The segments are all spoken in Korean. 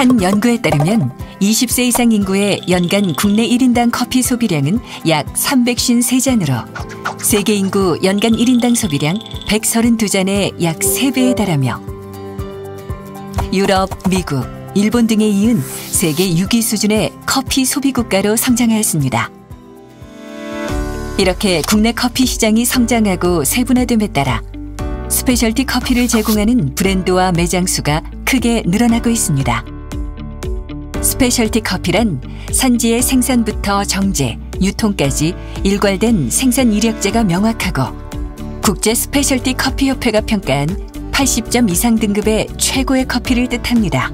한 연구에 따르면 20세 이상 인구의 연간 국내 1인당 커피 소비량은 약 353잔으로 세계 인구 연간 1인당 소비량 132잔의 약 3배에 달하며 유럽, 미국, 일본 등에 이은 세계 6위 수준의 커피 소비 국가로 성장하였습니다. 이렇게 국내 커피 시장이 성장하고 세분화됨에 따라 스페셜티 커피를 제공하는 브랜드와 매장 수가 크게 늘어나고 있습니다. 스페셜티 커피란 산지의 생산부터 정제, 유통까지 일괄된 생산 이력제가 명확하고 국제 스페셜티 커피 협회가 평가한 80점 이상 등급의 최고의 커피를 뜻합니다.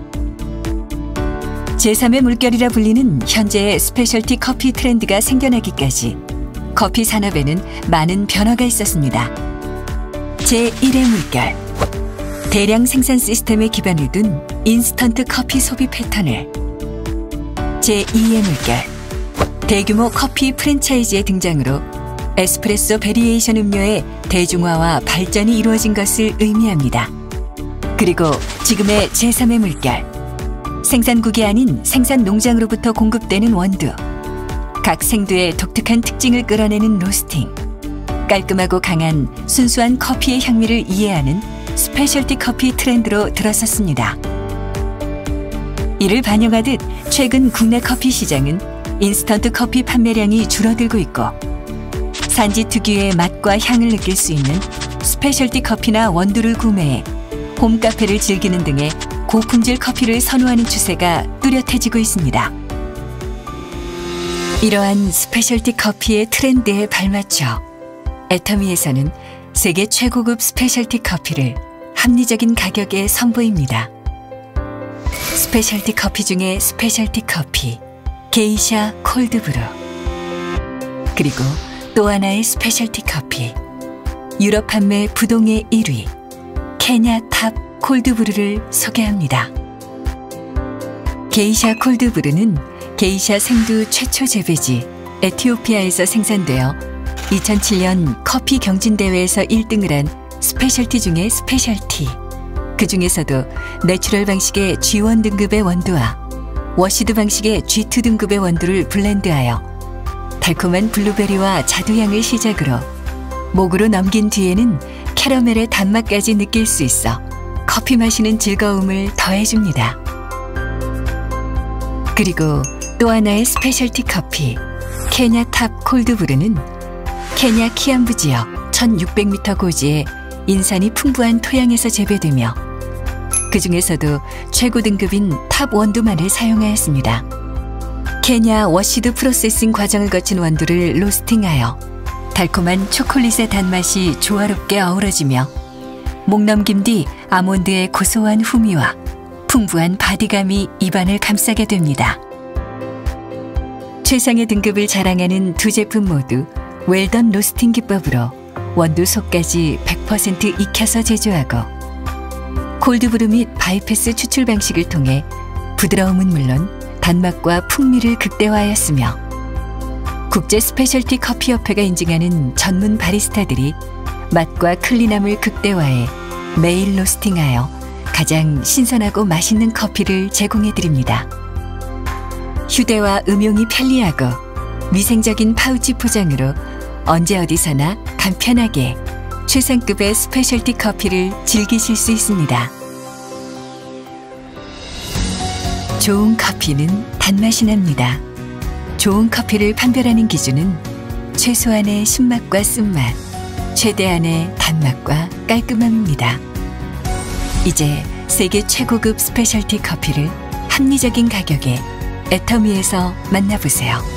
제3의 물결이라 불리는 현재의 스페셜티 커피 트렌드가 생겨나기까지 커피 산업에는 많은 변화가 있었습니다. 제1의 물결, 대량 생산 시스템에 기반을 둔 인스턴트 커피 소비 패턴을, 제2의 물결, 대규모 커피 프랜차이즈의 등장으로 에스프레소 베리에이션 음료의 대중화와 발전이 이루어진 것을 의미합니다. 그리고 지금의 제3의 물결, 생산국이 아닌 생산 농장으로부터 공급되는 원두, 각 생두의 독특한 특징을 끌어내는 로스팅, 깔끔하고 강한 순수한 커피의 향미를 이해하는 스페셜티 커피 트렌드로 들어섰습니다. 이를 반영하듯 최근 국내 커피 시장은 인스턴트 커피 판매량이 줄어들고 있고 산지 특유의 맛과 향을 느낄 수 있는 스페셜티 커피나 원두를 구매해 홈카페를 즐기는 등의 고품질 커피를 선호하는 추세가 뚜렷해지고 있습니다. 이러한 스페셜티 커피의 트렌드에 발맞춰 애터미에서는 세계 최고급 스페셜티 커피를 합리적인 가격에 선보입니다. 스페셜티 커피 중에 스페셜티 커피, 게이샤 콜드브루. 그리고 또 하나의 스페셜티 커피, 유럽 판매 부동의 1위, 케냐 탑 콜드브루를 소개합니다. 게이샤 콜드브루는 게이샤 생두 최초 재배지 에티오피아에서 생산되어 2007년 커피 경진대회에서 1등을 한 스페셜티 중의 스페셜티. 그 중에서도 내추럴 방식의 G1 등급의 원두와 워시드 방식의 G2 등급의 원두를 블렌드하여 달콤한 블루베리와 자두향을 시작으로 목으로 넘긴 뒤에는 캐러멜의 단맛까지 느낄 수 있어 커피 마시는 즐거움을 더해줍니다. 그리고 또 하나의 스페셜티 커피, 케냐 탑 콜드브루는 케냐 키암부 지역 1600m 고지의 인산이 풍부한 토양에서 재배되며 그 중에서도 최고 등급인 탑 원두만을 사용하였습니다. 케냐 워시드 프로세싱 과정을 거친 원두를 로스팅하여 달콤한 초콜릿의 단맛이 조화롭게 어우러지며 목 넘김 뒤 아몬드의 고소한 후미와 풍부한 바디감이 입안을 감싸게 됩니다. 최상의 등급을 자랑하는 두 제품 모두 웰던 로스팅 기법으로 원두 속까지 100% 익혀서 제조하고 콜드브루 및 바이패스 추출 방식을 통해 부드러움은 물론 단맛과 풍미를 극대화하였으며 국제 스페셜티 커피 협회가 인증하는 전문 바리스타들이 맛과 클린함을 극대화해 매일 로스팅하여 가장 신선하고 맛있는 커피를 제공해드립니다. 휴대와 음용이 편리하고 위생적인 파우치 포장으로 언제 어디서나 간편하게 최상급의 스페셜티 커피를 즐기실 수 있습니다. 좋은 커피는 단맛이 납니다. 좋은 커피를 판별하는 기준은 최소한의 신맛과 쓴맛, 최대한의 단맛과 깔끔함입니다. 이제 세계 최고급 스페셜티 커피를 합리적인 가격에 애터미에서 만나보세요.